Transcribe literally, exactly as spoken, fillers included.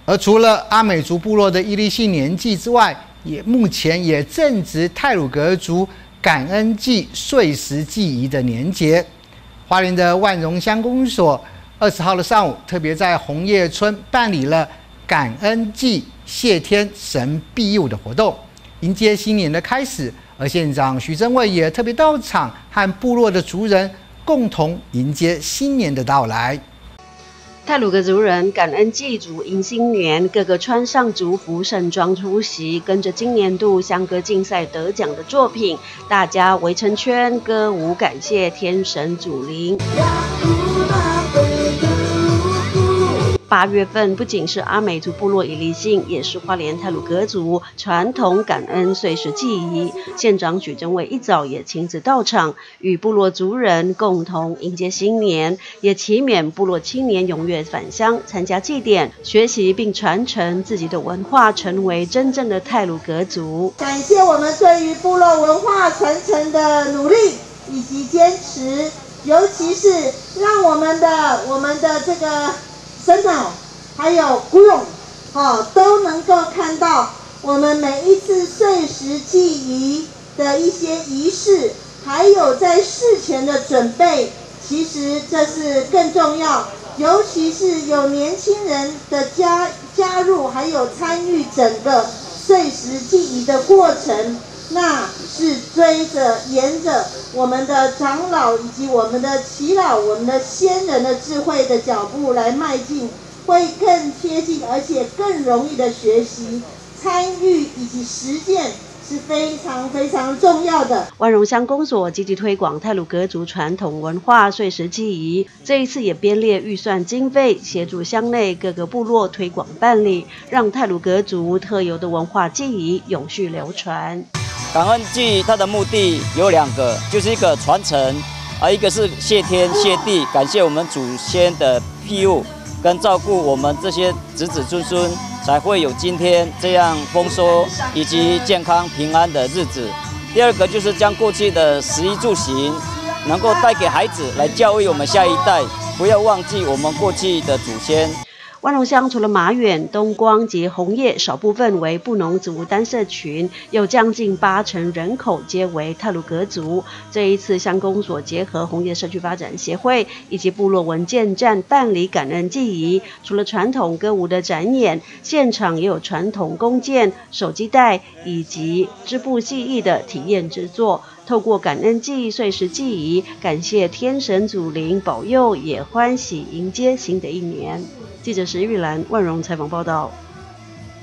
而除了阿美族部落的伊犁信年祭之外，也目前也正值太鲁阁族感恩祭岁时祭仪的年节。花莲的万荣乡公所二十号的上午，特别在红叶村办理了感恩祭谢天神庇佑的活动，迎接新年的开始。而县长徐榛蔚也特别到场，和部落的族人共同迎接新年的到来。 太鲁阁族人感恩祭祖迎新年，个个穿上族服盛装出席，跟着今年度乡歌竞赛得奖的作品，大家围成圈歌舞感谢天神祖灵。八月份不仅是阿美族部落伊犁信，也是花莲太鲁阁族传统感恩岁时祭仪。县长许榛蔚一早也亲自到场，与部落族人共同迎接新年，也祈勉部落青年踊跃返乡参加祭典，学习并传承自己的文化，成为真正的太鲁阁族。 感谢我们对于部落文化传承的努力以及坚持，尤其是让我们的我们的这个神脑还有古勇，哦，都能够看到我们每一次岁时祭仪的一些仪式，还有在事前的准备，其实这是更重要。尤其是有年轻人的加加入，还有参与整个岁时祭仪的过程，那是追着沿着我们的长老以及我们的耆老、我们的先人的智慧的脚步来迈进，会更贴近，而且更容易的学习、参与以及实践，是非常非常重要的。 万荣乡公所积极推广太鲁阁族传统文化岁时祭仪，这一次也编列预算经费，协助乡内各个部落推广办理，让太鲁阁族特有的文化祭仪永续流传。 感恩祭它的目的有两个，就是一个传承，而一个是谢天谢地，感谢我们祖先的庇佑跟照顾我们这些子子孙孙，才会有今天这样丰收以及健康平安的日子。第二个就是将过去的食衣住行能够带给孩子，来教育我们下一代，不要忘记我们过去的祖先。 万荣乡除了马远、东光及红叶少部分为布农族单社群，有将近八成人口皆为太鲁阁族。这一次乡公所结合红叶社区发展协会以及部落文件站办理感恩祭仪，除了传统歌舞的展演，现场也有传统弓箭、手机带以及织布技艺的体验制作。透过感恩祭岁时祭仪，感谢天神祖灵保佑，也欢喜迎接新的一年。记者石玉兰、万荣采访报道。